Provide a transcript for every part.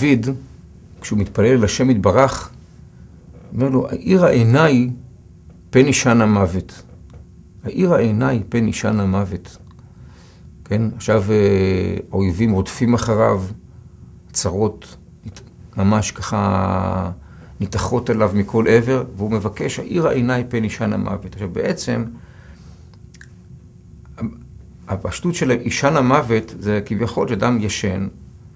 דוד, כשהוא מתפלל אל השם יתברך, אומר לו, האיר העיניי פן ישן המוות. האיר העיניי פן ישן המוות. כן? עכשיו האויבים רודפים אחריו, צרות ממש ככה ניתחות עליו מכל עבר, והוא מבקש, האיר העיניי פן ישן המוות. עכשיו בעצם, הפשטות של ישן המוות זה כביכול שאדם ישן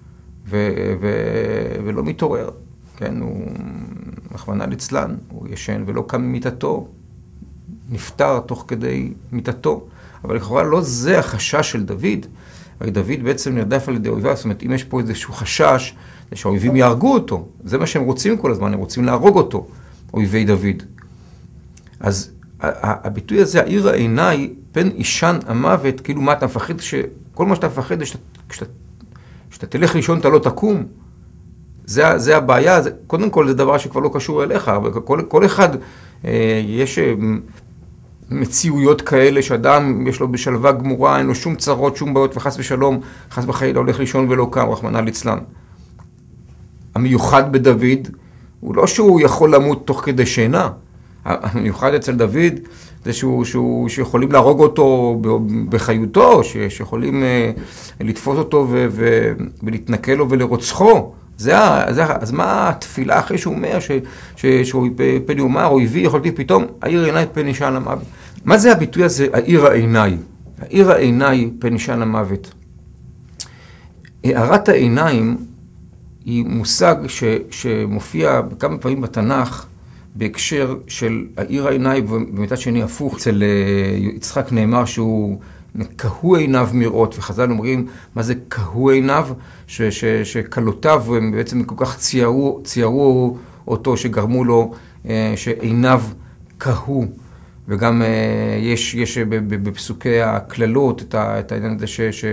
ולא מתעורר. כן? הוא רחמנא ליצלן, הוא ישן ולא קם ממיטתו, נפטר תוך כדי מיטתו. אבל לכאורה לא זה החשש של דוד. הרי דוד בעצם נרדף על ידי אויביו, זאת אומרת, אם יש פה איזשהו חשש, זה שהאויבים יהרגו אותו. זה מה שהם רוצים כל הזמן, הם רוצים להרוג אותו, אויבי דוד. אז הביטוי הזה, האיר העיניי, פן ישן המוות, כאילו מה אתה מפחד, כל מה שאתה מפחד, כשאתה תלך לישון אתה לא תקום. זה הבעיה, קודם כל זה דבר שכבר לא קשור אליך, אבל כל אחד יש מציאויות כאלה שאדם יש לו בשלווה גמורה, אין לו שום צרות, שום בעיות, וחס ושלום, חס בחילה הולך לישון ולא קם, רחמנא ליצלן. המיוחד בדוד הוא לא שהוא יכול למות תוך כדי שינה. המיוחד אצל דוד זה שיכולים להרוג אותו בחיותו, שיכולים לתפוס אותו ולהתנכל לו ולרוצחו. אז מה התפילה אחרי שהוא אומר, שהוא פן יאמר, אויבי יכולתי פתאום, האיר עיניי פן ישן המוות. מה זה הביטוי הזה, האיר העיניי? האיר העיניי פן ישן המוות. הארת העיניים היא מושג שמופיע כמה פעמים בתנ"ך, בהקשר של העיר העיניי, ובמצד שני הפוך. אצל יצחק נאמר שהוא קהו עיניו מראות, וחז"ל אומרים, מה זה קהו עיניו? שקלותיו בעצם כל כך ציירו אותו, שגרמו לו שעיניו קהו. וגם יש בפסוקי הכללות את העניין הזה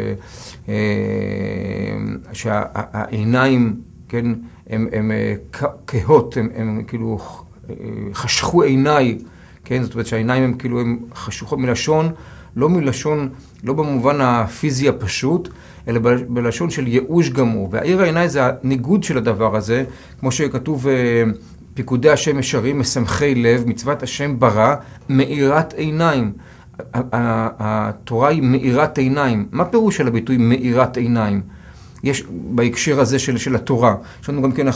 שהעיניים, כן, הם כהות, הם כאילו חשכו עיניי, כן, זאת אומרת שהעיניים הם כאילו הם חשוכות מלשון, לא במובן הפיזי הפשוט, אלא בלשון של ייאוש גמור. והעיר העיניי זה הניגוד של הדבר הזה, כמו שכתוב, פיקודי השם ישרים, משמחי לב, מצוות השם ברא, מאירת עיניים. התורה היא מאירת עיניים. מה פירוש של הביטוי מאירת עיניים? יש בהקשר הזה של התורה. יש לנו גם כן,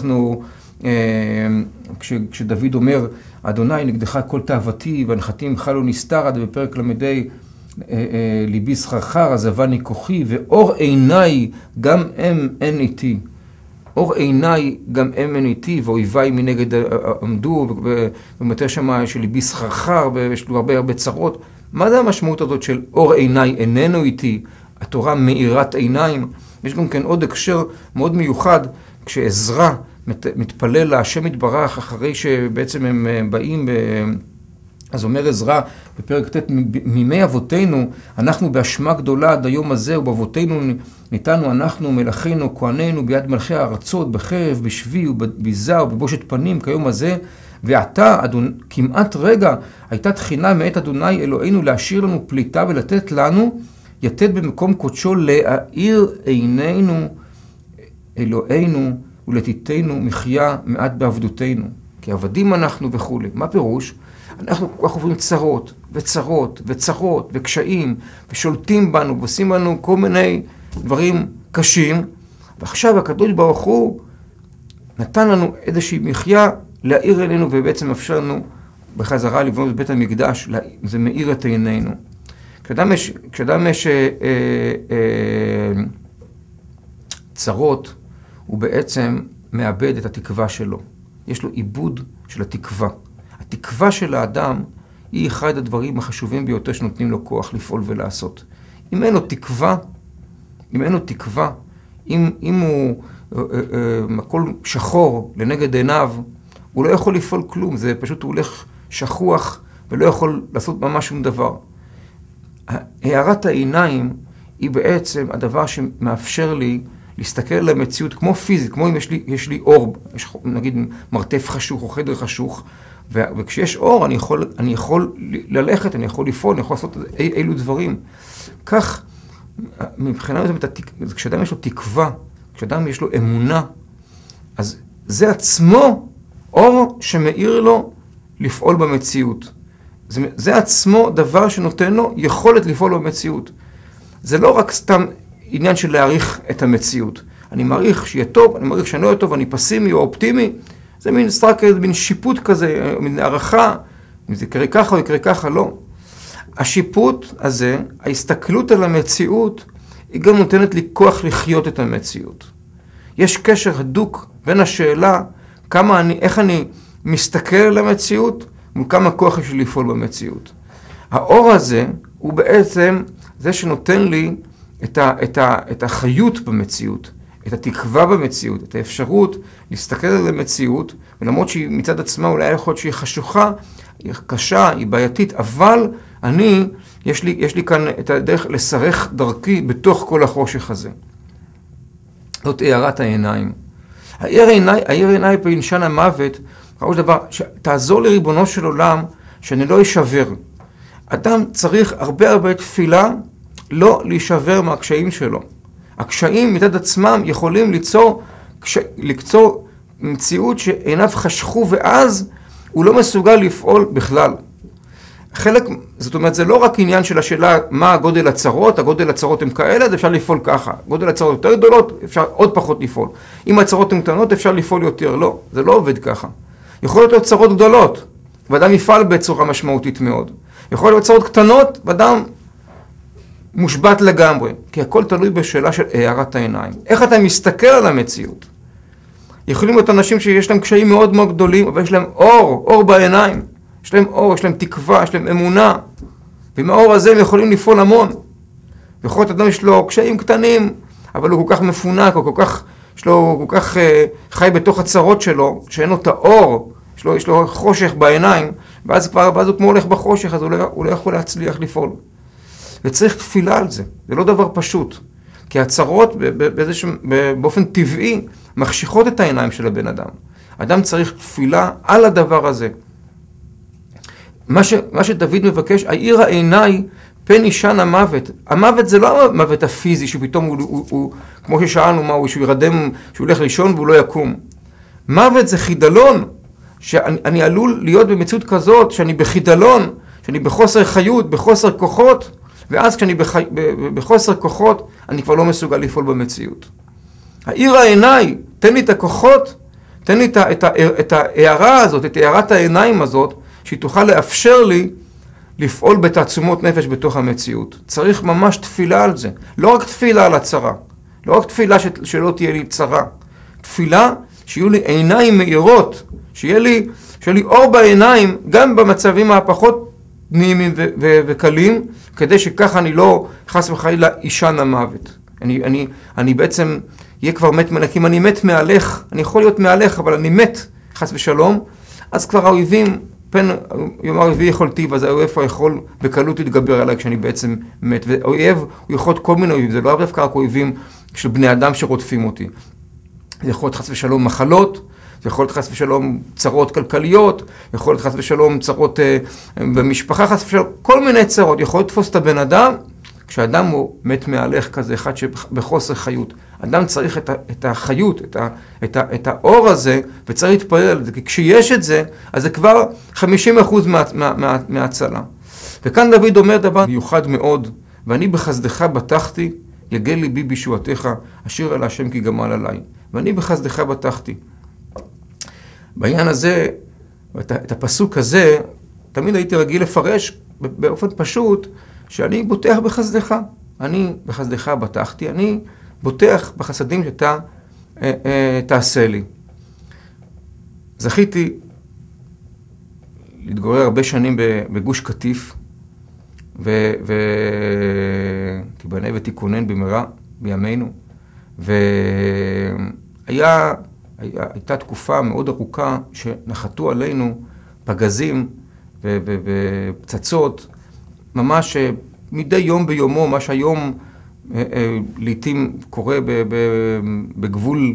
כשדוד אומר, אדוני נגדך כל תאוותי, והנחתי ממך לא נסתר, עד בפרק למדי, ליבי סחרחר, עזבני כוחי, ואור עיניי גם הם אין איתי. אור עיניי גם הם אין איתי, ואויביי מנגד עמדו, ומתר שמה שליבי סחרחר, ויש לו הרבה צרות. מה זה המשמעות הזאת של אור עיניי איננו איתי? התורה מאירת עיניים. יש גם כן עוד הקשר מאוד מיוחד, כשעזרא מתפלל להשם יתברך, אחרי שבעצם הם באים אז אומר עזרא בפרק ט', מימי אבותינו, אנחנו באשמה גדולה עד היום הזה, ובאבותינו ניתנו אנחנו, מלאכינו, כהנינו, ביד מלכי הארצות, בחרב, בשבי ובביזה ובבושת פנים, כיום הזה, ועתה, כמעט רגע, הייתה תחינה מאת אדוני אלוהינו להשאיר לנו פליטה ולתת לנו, יתד במקום קודשו להאיר עינינו, אלוהינו, ולתיתנו מחיה מעט בעבדותנו. כי עבדים אנחנו וכו'. מה פירוש? אנחנו כל כך עוברים צרות וצרות וצרות וקשיים, ושולטים בנו ועושים בנו כל מיני דברים קשים, ועכשיו הקדוש ברוך הוא נתן לנו איזושהי מחיה להאיר עינינו, ובעצם אפשר לנו בחזרה לבנות את בית המקדש, זה מאיר את עינינו. כשאדם יש צרות, הוא בעצם מאבד את התקווה שלו. יש לו איבוד של התקווה. התקווה של האדם היא אחד הדברים החשובים ביותר שנותנים לו כוח לפעול ולעשות. אם אין לו תקווה, אם הוא הכל שחור לנגד עיניו, הוא לא יכול לפעול כלום, זה פשוט הוא הולך שכוח ולא יכול לעשות ממש שום דבר. הארת העיניים היא בעצם הדבר שמאפשר לי להסתכל על המציאות כמו פיזית, כמו אם יש לי אור, יש נגיד מרתף חשוך או חדר חשוך, וכשיש אור אני יכול ללכת, אני יכול לפעול, אני יכול לעשות אילו דברים. כך, מבחינה זאת, כשאדם יש לו תקווה, כשאדם יש לו אמונה, אז זה עצמו אור שמאיר לו לפעול במציאות. זה עצמו דבר שנותן לו יכולת לפעול במציאות. זה לא רק סתם עניין של להעריך את המציאות. אני מעריך שיהיה טוב, אני מעריך שאני לא יהיה טוב, אני פסימי או אופטימי. זה מין סטרק, מין שיפוט כזה, מין הערכה. אם זה יקרה ככה או יקרה ככה, לא. השיפוט הזה, ההסתכלות על המציאות, היא גם נותנת לי כוח לחיות את המציאות. יש קשר הדוק בין השאלה איך אני מסתכל על המציאות וכמה כוח יש לי לפעול במציאות. האור הזה הוא בעצם זה שנותן לי את החיות במציאות, את התקווה במציאות, את האפשרות להסתכל על המציאות, ולמרות שהיא מצד עצמה אולי יכול להיות שהיא חשוכה, היא קשה, היא בעייתית, אבל יש לי כאן את הדרך לסרך דרכי בתוך כל החושך הזה. זאת הארת העיניים. האיר עיניי בענשן המוות, ראו דבר, תעזור לריבונו של עולם שאני לא אשבר. אדם צריך הרבה תפילה לא להישבר מהקשיים שלו. הקשיים מצד עצמם יכולים ליצור מציאות שעיניו חשכו ואז הוא לא מסוגל לפעול בכלל. זאת אומרת, זה לא רק עניין של השאלה מה הגודל הצרות, הגודל הצרות הם כאלה, אז אפשר לפעול ככה. גודל הצרות יותר גדולות, אפשר עוד פחות לפעול. אם הצרות הן קטנות, אפשר לפעול יותר. לא, זה לא עובד ככה. יכול להיות צרות גדולות, ואדם יפעל בצורה משמעותית מאוד. יכול להיות צרות קטנות, ואדם מושבת לגמרי. כי הכל תלוי בשאלה של הארת העיניים. איך אתה מסתכל על המציאות? יכולים להיות אנשים שיש להם קשיים מאוד מאוד גדולים, אבל יש להם אור בעיניים. יש להם אור, יש להם תקווה, יש להם אמונה. ועם האור הזה הם יכולים לפעול המון. ויכול להיות אדם יש לו קשיים קטנים, אבל הוא כל כך מפונק, הוא כל כך חי בתוך הצרות שלו, שאין לו את האור, יש לו חושך בעיניים, ואז הוא כמו הולך בחושך, אז הוא לא יכול להצליח לפעול. וצריך תפילה על זה, זה לא דבר פשוט. כי הצרות באופן טבעי מחשיכות את העיניים של הבן אדם. אדם צריך תפילה על הדבר הזה. מה שדוד מבקש, העיר העיניי פן ענשן המוות. המוות זה לא המוות הפיזי, שפתאום הוא כמו ששאלנו מה שהוא ירדם, שהוא הולך לישון והוא לא יקום. מוות זה חידלון, שאני עלול להיות במציאות כזאת, שאני בחידלון, שאני בחוסר חיות, בחוסר כוחות, ואז כשאני בחוסר כוחות, אני כבר לא מסוגל לפעול במציאות. העיר העיניי, תן לי את הכוחות, תן לי את ההערה הזאת, את הערת העיניים הזאת, שהיא תוכל לאפשר לי לפעול בתעצומות נפש בתוך המציאות. צריך ממש תפילה על זה. לא רק תפילה על הצרה. לא רק תפילה שלא תהיה לי צרה. תפילה שיהיו לי עיניים מאירות. שיהיה לי אור בעיניים, גם במצבים הפחות נעימים וקלים, כדי שככה אני לא חס וחלילה ענשן המוות. אני בעצם יהיה כבר מת מלך. אם אני מת מהלך, אני יכול להיות מהלך, אבל אני מת חס ושלום, אז כבר האויבים, יאמר אויבי יכולתי, ואז האויב יכול בקלות להתגבר עליי כשאני בעצם מת. ואויב, הוא יכול להיות כל מיני אויבים, זה לא דווקא רק אויבים של בני אדם שרודפים אותי. זה יכול להיות חס ושלום מחלות, זה יכול להיות חס ושלום צרות כלכליות, יכול להיות חס ושלום צרות במשפחה, חס ושלום, כל מיני צרות. יכול לתפוס את הבן אדם, כשאדם הוא מת מהלך כזה, אחד שבחוסר חיות. אדם צריך את החיות, את האור הזה, וצריך להתפלל על זה, כי כשיש את זה, אז זה כבר 50% מההצלה. וכאן דוד אומר דבר מיוחד מאוד, ואני בחסדך בטחתי, יגל ליבי בישועתך, אשיר אל השם כי גמל עליי. ואני בחסדך בטחתי. בעניין הזה, את הפסוק הזה, תמיד הייתי רגיל לפרש באופן פשוט, שאני בוטח בחסדך. אני בחסדך בטחתי, אני בוטח בחסדים שאתה תעשה לי. זכיתי להתגורר הרבה שנים בגוש קטיף, ותיבנה ותיכונן במהרה בימינו. הייתה תקופה מאוד ארוכה שנחתו עלינו פגזים ופצצות, ממש מדי יום ביומו, מה שהיום לעתים קורה בגבול,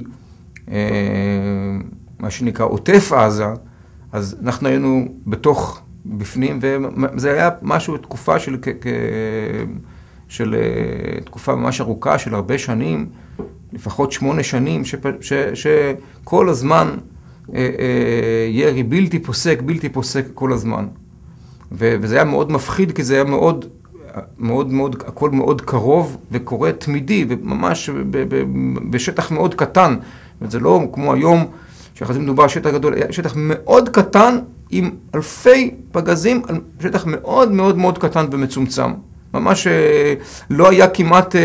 מה שנקרא עוטף עזה, אז אנחנו היינו בפנים, וזה היה משהו, תקופה של תקופה ממש ארוכה, של הרבה שנים, לפחות 8 שנים, שכל הזמן ירי בלתי פוסק כל הזמן. וזה היה מאוד מפחיד, כי זה היה הכל מאוד קרוב וקורה תמידי, וממש בשטח מאוד קטן. וזה לא כמו היום, שאחרי זה מדובר על שטח גדול, היה שטח מאוד קטן, עם אלפי פגזים, על שטח מאוד מאוד מאוד קטן ומצומצם. ממש לא היה כמעט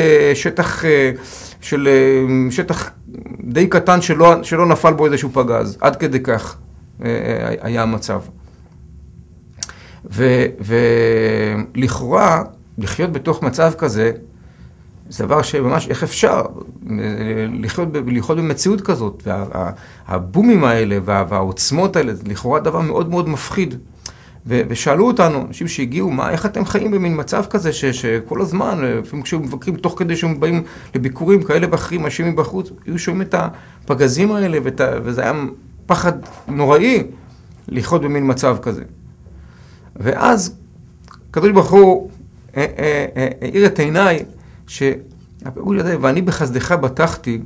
שטח די קטן שלא נפל בו איזשהו פגז. עד כדי כך היה המצב. ולכאורה, לחיות בתוך מצב כזה, זה דבר שממש, איך אפשר לחיות במציאות כזאת, והבומים האלה והעוצמות האלה, זה לכאורה דבר מאוד מאוד מפחיד. ושאלו אותנו, אנשים שהגיעו, איך אתם חיים במין מצב כזה, שכל הזמן, לפעמים כשהם מבקרים, תוך כדי שהם באים לביקורים כאלה ואחרים, אנשים מבחוץ, היו שומעים את הפגזים האלה, וזה היה פחד נוראי לחיות במין מצב כזה. ואז, הקדוש ברוך הוא האיר את עיניי, שהפעול הזה, ואני בחסדך בטחתי,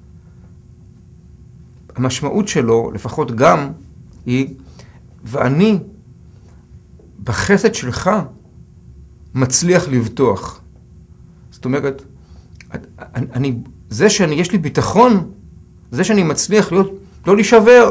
המשמעות שלו, לפחות גם, היא, ואני בחסד שלך מצליח לבטוח. זאת אומרת, יש לי ביטחון, זה שאני מצליח לא להישבר,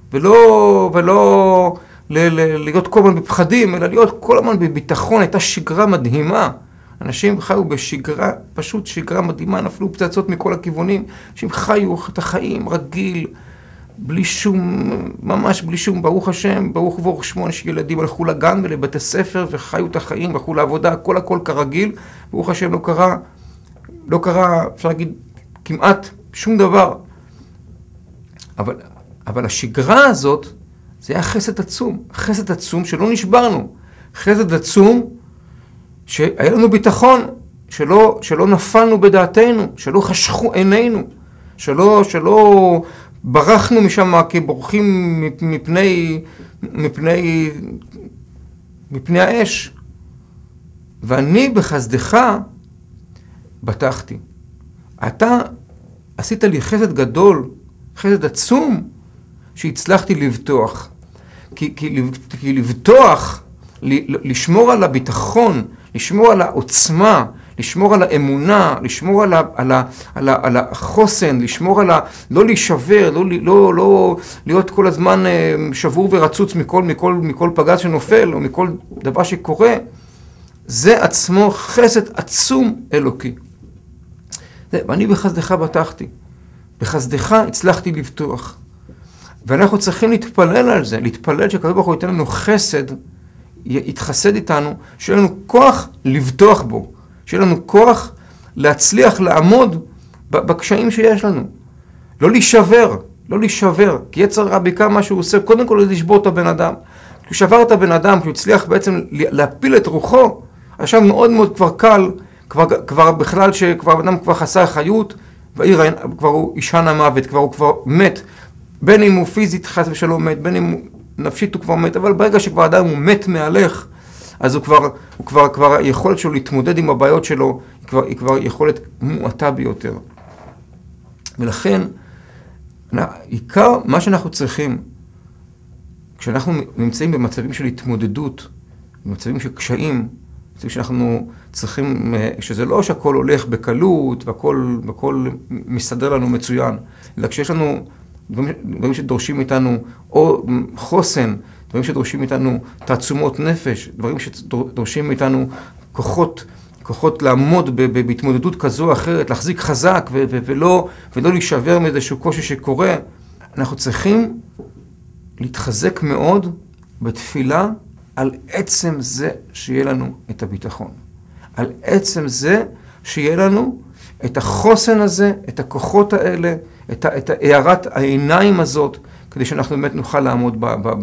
ולא להיות כל הזמן בפחדים, אלא להיות כל הזמן בביטחון, הייתה שגרה מדהימה. אנשים חיו בשגרה, פשוט שגרה מדהימה, נפלו פצצות מכל הכיוונים. אנשים חיו את החיים רגיל, בלי שום, ממש בלי שום, ברוך השם, ברוך וברוך שמו, ילדים הלכו לגן ולבתי ספר וחיו את החיים, הלכו לעבודה, הכל כרגיל. ברוך השם לא קרה, אפשר להגיד, כמעט שום דבר. אבל השגרה הזאת, זה היה חסד עצום שלא נשברנו. חסד עצום שהיה לנו ביטחון, שלא נפלנו בדעתנו, שלא חשכו עינינו, שלא ברחנו משם כבורחים מפני האש. ואני בחסדך בטחתי. אתה עשית לי חסד גדול, חסד עצום, שהצלחתי לבטוח. כי לבטוח, לשמור על הביטחון, לשמור על העוצמה, לשמור על האמונה, לשמור על החוסן, לשמור על לא להישבר, לא להיות כל הזמן שבור ורצוץ מכל פגז שנופל, או מכל דבר שקורה, זה עצמו חסד עצום אלוקי. ואני בחסדך בטחתי, בחסדך הצלחתי לבטוח. ואנחנו צריכים להתפלל על זה, להתפלל שהקדוש ברוך הוא ייתן לנו חסד, יתחסד איתנו, שיהיה לנו כוח לבטוח בו, שיהיה לנו כוח להצליח לעמוד בקשיים שיש לנו. לא להישבר, כי יצר רע בעיקר מה שהוא עושה, קודם כל לשבור את הבן אדם. כשהוא שבר את הבן אדם, כשהוא הצליח בעצם להפיל את רוחו, עכשיו מאוד מאוד כבר קל, כבר בכלל שכבר הבן אדם כבר חסר חיות, כבר הוא אישן המוות, הוא כבר מת, בין אם הוא פיזית חס ושלום מת, בין אם נפשית הוא כבר מת, אבל ברגע שכבר אדם הוא מת מהלך, אז הוא כבר היכולת שלו להתמודד עם הבעיות שלו, היא כבר יכולת מועטה ביותר. ולכן, עיקר מה שאנחנו צריכים, כשאנחנו נמצאים במצבים של התמודדות, במצבים של קשיים, שאנחנו צריכים, שזה לא שהכל הולך בקלות והכל מסתדר לנו מצוין, אלא כשיש לנו דברים שדורשים איתנו או חוסן, דברים שדורשים איתנו תעצומות נפש, דברים שדורשים איתנו כוחות לעמוד בהתמודדות כזו או אחרת, להחזיק חזק ולא להישבר מאיזשהו קושי שקורה. אנחנו צריכים להתחזק מאוד בתפילה על עצם זה שיהיה לנו את הביטחון. על עצם זה שיהיה לנו את החוסן הזה, את הכוחות האלה, את הערת העיניים הזאת, כדי שאנחנו באמת נוכל לעמוד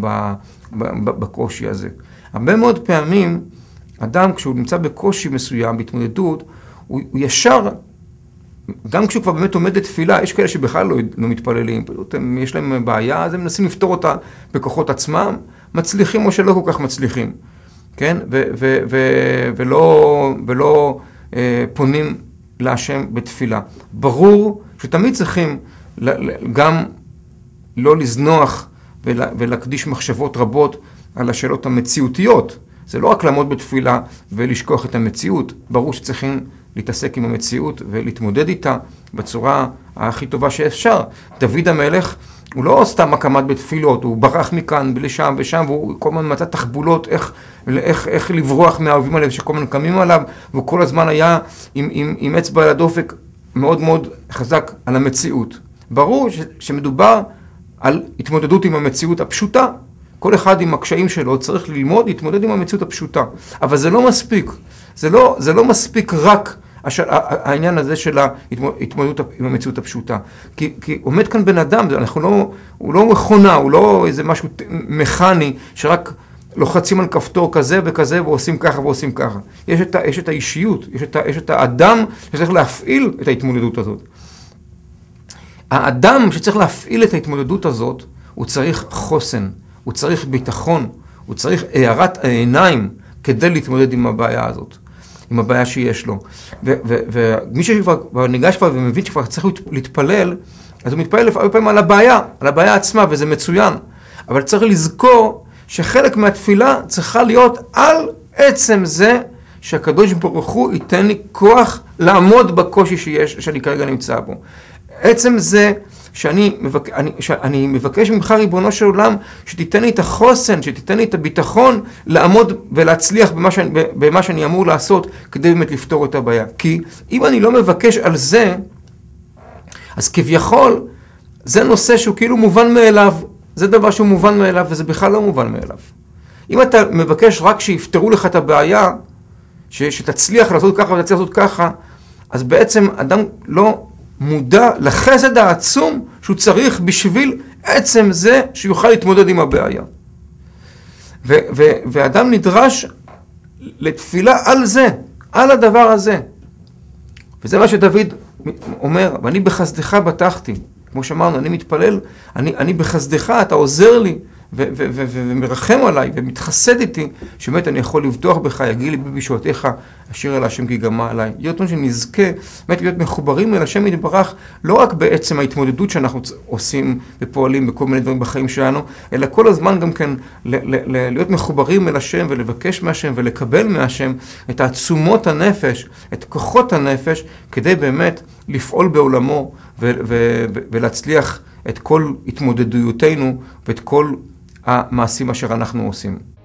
בקושי הזה. הרבה מאוד פעמים, אדם כשהוא נמצא בקושי מסוים, בהתמודדות, הוא ישר, גם כשהוא כבר באמת עומד לתפילה, יש כאלה שבכלל לא מתפללים, יש להם בעיה, אז הם מנסים לפתור אותה בכוחות עצמם, מצליחים או שלא כל כך מצליחים, כן? ולא פונים להשם בתפילה. ברור שתמיד צריכים גם לא לזנוח ולהקדיש מחשבות רבות על השאלות המציאותיות. זה לא רק לעמוד בתפילה ולשכוח את המציאות. ברור שצריכים להתעסק עם המציאות ולהתמודד איתה בצורה הכי טובה שאפשר. דוד המלך הוא לא סתם עמד בתפילות, הוא ברח מכאן לשם ושם, והוא כל הזמן מצא תחבולות איך לברוח מהאויבים האלה שכל הזמן קמים עליו, והוא כל הזמן היה עם אצבע על הדופק מאוד מאוד חזק על המציאות. ברור שמדובר על התמודדות עם המציאות הפשוטה. כל אחד עם הקשיים שלו צריך ללמוד, להתמודד עם המציאות הפשוטה. אבל זה לא מספיק. זה לא מספיק רק העניין הזה של ההתמודדות עם המציאות הפשוטה. כי עומד כאן בן אדם, הוא לא מכונה, הוא לא איזה משהו מכני, שרק לוחצים על כפתור כזה וכזה ועושים ככה ועושים ככה. יש את האישיות, יש את האדם שצריך להפעיל את ההתמודדות הזאת. האדם שצריך להפעיל את ההתמודדות הזאת, הוא צריך חוסן, הוא צריך ביטחון, הוא צריך הארת העיניים כדי להתמודד עם הבעיה הזאת, עם הבעיה שיש לו. ומי שכבר ניגש כבר ומבין שכבר צריך להתפלל, אז הוא מתפלל הרבה פעמים על הבעיה עצמה, וזה מצוין. אבל צריך לזכור שחלק מהתפילה צריכה להיות על עצם זה שהקדוש ברוך הוא ייתן לי כוח לעמוד בקושי שאני כרגע נמצא בו. עצם זה שאני מבקש ממך ריבונו של עולם שתיתן לי את החוסן, שתיתן לי את הביטחון לעמוד ולהצליח במה שאני אמור לעשות כדי באמת לפתור את הבעיה. כי אם אני לא מבקש על זה, אז כביכול זה נושא שהוא כאילו מובן מאליו. זה דבר שהוא מובן מאליו וזה בכלל לא מובן מאליו. אם אתה מבקש רק שיפתרו לך את הבעיה, שתצליח לעשות ככה ותצליח לעשות ככה, אז בעצם אדם לא מודע לחסד העצום שהוא צריך בשביל עצם זה שיוכל להתמודד עם הבעיה. ואדם נדרש לתפילה על זה, על הדבר הזה. וזה מה שדוד אומר, ואני בחסדך בטחתי. כמו שאמרנו, אני מתפלל, אני בחסדך, אתה עוזר לי ומרחם עליי ומתחסד איתי, שבאמת אני יכול לבטוח בך, יגיע לי בישועתך, אשיר אל השם כי גמה עליי. להיות שנזכה, באמת להיות מחוברים אל השם יתברך, לא רק בעצם ההתמודדות שאנחנו עושים ופועלים בכל מיני דברים בחיים שלנו, אלא כל הזמן גם כן להיות מחוברים אל השם ולבקש מהשם ולקבל מהשם את תעצומות הנפש, את כוחות הנפש, כדי באמת לפעול בעולמו ולהצליח את כל התמודדויותינו ואת כל המעשים אשר אנחנו עושים.